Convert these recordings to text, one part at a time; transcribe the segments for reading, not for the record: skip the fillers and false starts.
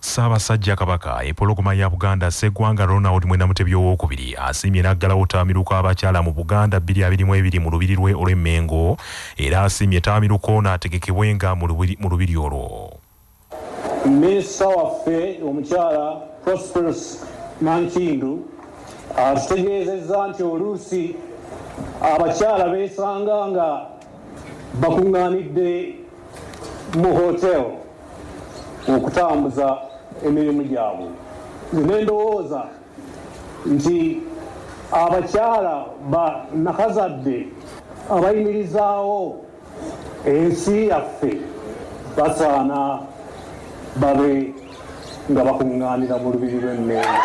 Ssaabasajja Kabaka Empologoma ya Buganda Sseggwanga Ronald mwena Mutebi owokubiri asimye Nagalawo Ttabamiruka Wabakyala mu Buganda 2022 mu lubiri lwe olw'Emmengo era asimye Ttabamiruka n'ategekebwenga mu lubiri olwo. Minisita waffe omukyala Prosperous Nankindu atutegeezezza nti oluusi abakyala beesanga nga bakuŋŋaanidde mu hotel okutambuza emirimu gyabwe. Nze ndowooza nti abakyala ba nakazadde abayimirizaawo ensi yaffe basaana babe nga bakuŋŋaanira mu lubiri lw'Emmengo.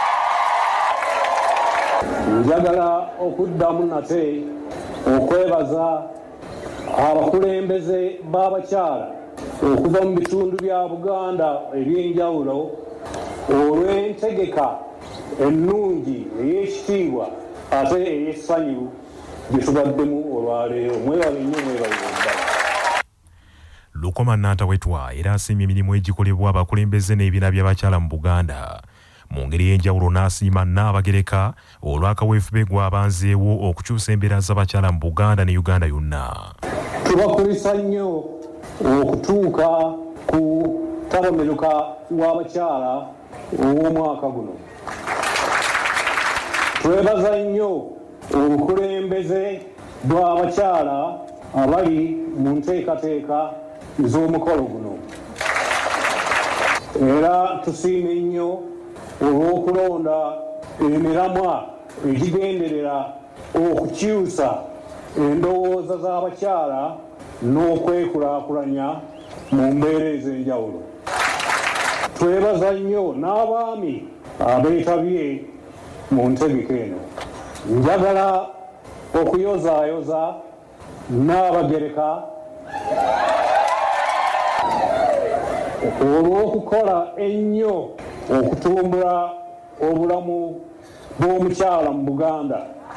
Njagala okuddamu nate okwebaza abakulembeze b'abakyala okuva mu bitundu bya Buganda eby'enjawulo olw'entegeka ennungi ey'ekitiibwa ate ey'essanyu gye tubaddemu olwaleero. Mwebale nnyo, mwebale ddala. Lukoma Nantawetwa era asimye emirimu egikolebwa abakulembeze n'ebibiina by'abakyala mu Buganda. Mu ngeri y'enjawulo n'asiima Nnaabagereka olw'akaweefube gwabanzeewo okukyusa embeera z'abakyala mu Buganda ne Uganda yonna. Tubakulisa nnyo okutuuka ku Ttabamiruka w'abakyala ow'omwaka guno. Twebaza nnyo obukulembeze bw'abakyala abali mu nteekateeka z'omukolo guno. Era tusiime nnyo olw'okulonda emiramwa egigenderera okukyusa endowooza z'abakyala n'okwekulaakulanya mu mbeera ez'enjawulo. Twebaza nnyo n'abaami abeetabye mu ntegeka eno. Njagala okuyozaayoza Nnaabagereka olw'okukola ennyo okutumbula obulamu bw'omukyala mu Buganda.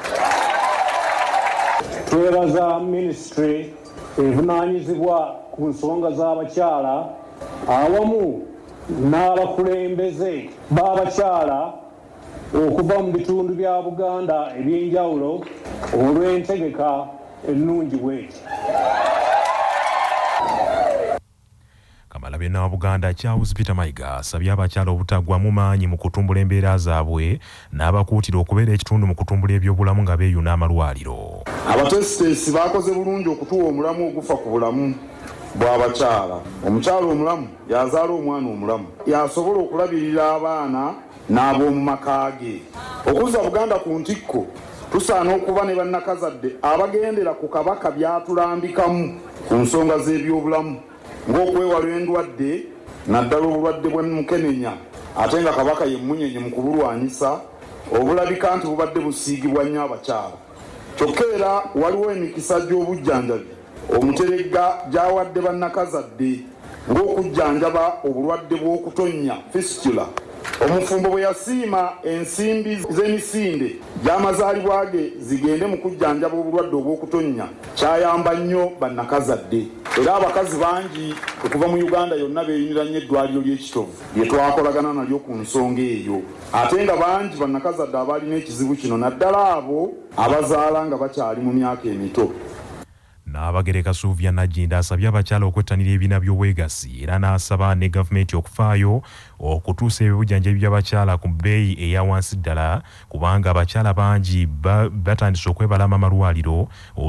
Twebaza minisitule evunaanyizibwa ku nsonga z'abakyala awamu n'abakulembeze b'abakyala okuva mu bitundu bya Buganda eby'enjawulo olw'entegeka ennungi bw'eti. Kamalabyonna wa Buganda Charles Peter Mayiga asabye abakyala obutaggwamu maanyi mu kutumbula embeera zaabwe n'abakuutira okubeera ekitundu mu kutumbula ebyobulamu nga beeyuna amalwaliro. Abatesitesi bakoze bulungi okutuwa omulamu ogufa ku bulamu bw'abakyala. Omukyala omulamu yazaala omwana omulamu, yasobola okulabirira abaana n'ab'omu maka ge. Okuzza Buganda ku ntikko, tusaana okuba ne bannakazadde abagendera ku Kabaka by'atulambikamu ku nsonga z'ebyobulamu ng'okwewala endwadde naddala obulwadde bw'emukenenya, ate nga Kabaka ye mmunyenye mu kubulwanyisa obulabika nti bubadde busiigibwa nnyo abakyala. Kyokka era waliwo emikisa gy'obujjanjabi omuteregga gy'awadde bannakazadde ng'okujjanjaba obulwadde bw'okutonnya fistula. Omufumbo bwe yasiima ensimbi z'emisinde gy'amazaalibwa ge zigende mu kujjanjaba obulwadde obw'okutonnya, kyayamba nnyo bannakazadde. Era abakazi bangi okuva mu Uganda yonna beeyunira nnyo eddwaliro ly'ekitovu lye twakolagana nalyo ku nsonga eyo. Ate nga bangi bannakazadde abalina ekizibu kino, naddala abo abazaala nga bakyali mu myaka emito. Nnaabagereka Sylvia Najinda asabye abakyala okwettanira ebibiina by'obwegassi era n'asaba ne gavumenti okufaayo okutuusa ebibujjanjabi by'abakyala ku bbeeyi eya wansi ddala kubanga abakyala bangi batandise okwebalama amalwaliro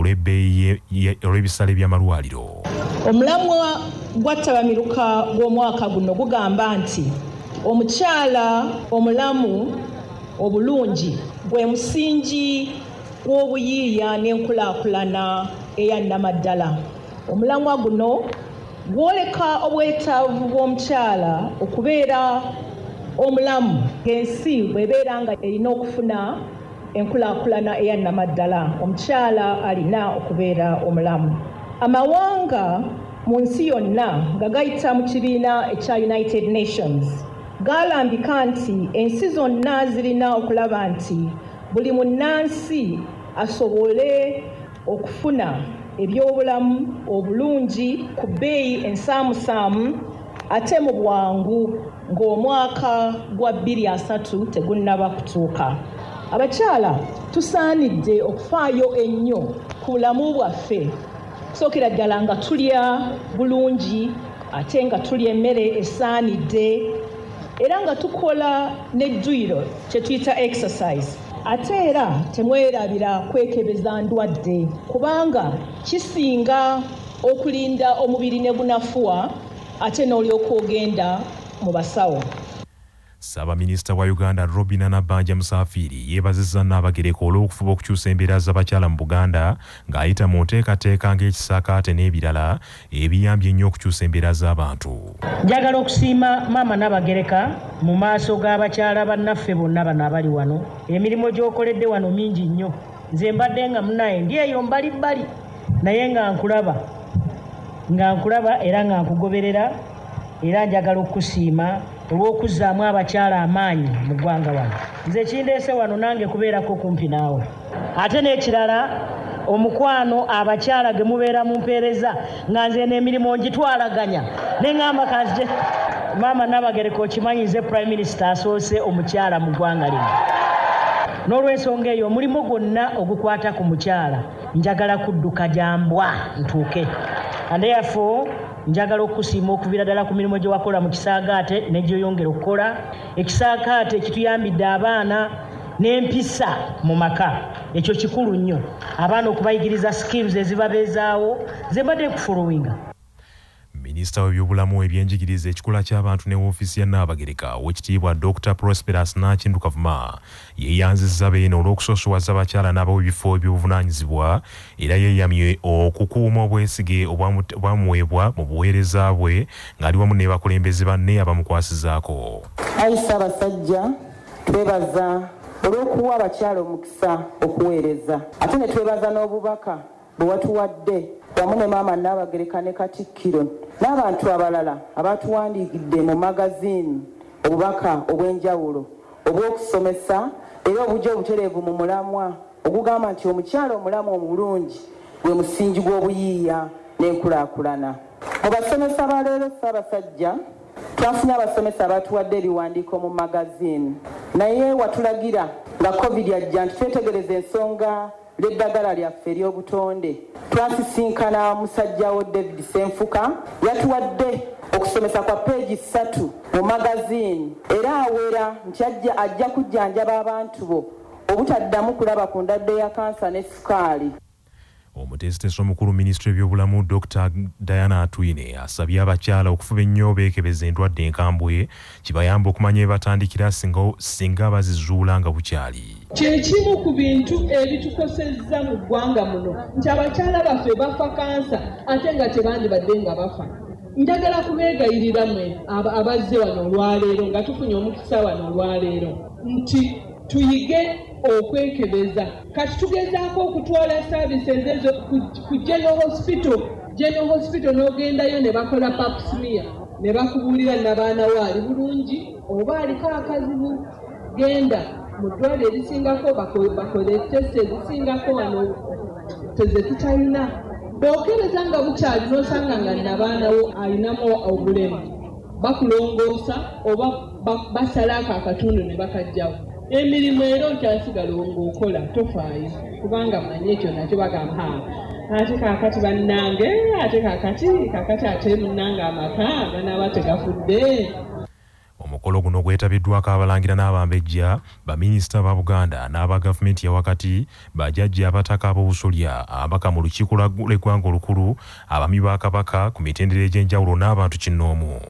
olw'ebisale by'amalwaliro. Omulamwa gwa Ttabamiruka gw'omwaka guno gugamba nti omukyala omulamu obulungi gwe musingi gw'obuyiiya n'enkulaakulana eya nnamaddala. Omulamwa guno gwoleka obwetaavu bw'omukyala okubeera omulamu ng'ensi bw'ebeera nga erina okufuna enkulaakulana eya nnamaddala. Omukyala alina okubeera omulamu. Amawanga mu nsi yonna nga gayita mu kibiina ekya United Nations gaalambika nti ensi zonna zirina okulaba nti buli munnansi asobole okufuna ebyobulamu obulungi ku bbeeyi ensaamusaamu ate mu bwangu ng'omwaka gwa 2003 tegunnaba kutuuka. Abakyala tusaanidde okufaayo ennyo ku bulamu bwaffe. Sookera ddala nga tulya bulungi ate nga tulya emmere esaanidde era nga tukola n'ejjuyiro kye tuyita exercise. Ate era temwerabira kwekebeza ndwadde kubanga kisinga okulinda omubiri ne gunafuwa ate n'olyoka ogenda mu basawo. Ssaabaminisita wa Uganda Robina Nabanja Musafiri yeebazizza Nnaabagereka olw'okufuba okukyusa embeera z'abakyala mu Buganda ng'ayita mu nteekateeka ng'ekisaakaate n'ebirala ebiyambye ennyo okukyusa embeera z'abantu. Njagala okusiima maama Nnaabagereka mu maaso g'abakyala bannaffe bonna bano abali wano. Emirimu gy'okoledde wano mingi nnyo. Nze mbadde nga munnaye ndi eyo mbalibbali naye nga nkulaba era nga nkugoberera era njagala okusiima olw'okuzzaamu abakyala amaanyi mu ggwanga wano. Nze kindeese wano nange kubeerako kumpi naawe. Ate n'ekirala omukwano abakyala ge mubeera mu mpeereza nga nze n'emirimu ngitwalaganya ne ŋŋamba kanzije maama Nnaabagereka okimanyi nze Prime Minister asoose omukyala mu ggwanga lino. N'olw'ensonga eyo omulimu gwonna ogukwata ku mukyala njagala kudduka jambwa ntuuke. And therefore njagala okusiima okuviira ddala ku mirimu gye wakola mu kisaagaate ne gy'oyongera okukola. Ekisaakaate kituyambidde abaana n'empisa mu maka. Ekyo kikulu nnyo. Abaana okubayigiriza skills ezibabeezaawo ze mbadde kufuluwinga. Minisita w'ebyobulamu ebyenjigiriza ekikula ky'abantu ne woofiisi ya Nnaabagereka Oweekitiibwa Dr. Prosperous Nakindi Kavuma yeeyanzizza beeno olw'okusoosowaza abakyala n'ab'ebifo eby'obuvunaanyizibwa era yeeyamye okukuuma obwesige obwamuweebwa mu buweereza bwe ng'ali wamu n'abakulembeze banne abamukwasizaako. Ayi Ssaabasajja, twebaza olw'okuwa abakyala omukisa okuweereza ate ne twebaza n'obubaka bwe watuwadde wamu ne maama Nnaabagereka ne Katikkiro n'abantu abalala abatuwandiikidde mu magaziini obubaka obw'enjawulo obw'okusomesa era obujja obutereevu mu mulamwa ogugamba nti omukyala omulamu omulungi gwe musingi gw'obuyiiya n'enkulaakulana. Mu basomesa ba leero Ssaabasajja twafunye abasomesa abatuwadde ebiwandiiko mu magaziini naye watulagira nga COVID ajja nti twetegereza ensonga l'eddagala lyaffe ery'obutonde. Twasisinkana musajjawo David Senfuka yatuwadde okusomesa kwa peegi 3 mu magaziini era awera nti ajja kujjanjaba abantu bo obutaddamu kulaba ku ndwadde ya kansa ne sukaali. Omuteesiteesi omukulu Minisitule y'ebyobulamu Dr. Diana Atwine asabye abakyala okufuba ennyo beekebeza endwadde enkambwe kibayamba okumanya ebatandikira singa bazizuula nga bukyali. Kyekimu ku bintu ebitukosezza mu ggwanga muno nti abakyala baffe bafa kansa ate nga tebandibadde nga bafa. Njagala kubeegayirira mmwe abazze wano olwaleero nga tufunye omukisa wano olwaleero nti tuyige okwekebeza. Kati tugezaako okutwala services ezo ku General Hospital n'ogendayo ne bakola pap smear ne bakubuulira n'abaana waali bulungi oba aliko akazibu genda mu ddwaliro erisingako bakole test ezisingako wano teze tutalina. Bw'okebeza nga bukyali n'osanga nga n'abaanawo alinamu obulemu bakulongoosa oba basalako akatundu ne bakajjawo. Emirimu era okyasigala ng'okola tofaayo kubanga manyi ekyo nakyo bagamba ate kaakati bannange ate kaakati ate munnange amaka ganaaba tegafudde. Omukolo guno gwetabiddwako abalangira n'abambejja baminisita ba Buganda n'aba gavumenti ya wakati bajjajja abataka ab'obusolya abaka mu lukiiko lw'eggwanga olukulu abami ba Kabaka ku mitendera egy'enjawulo n'abantu kinnoomu.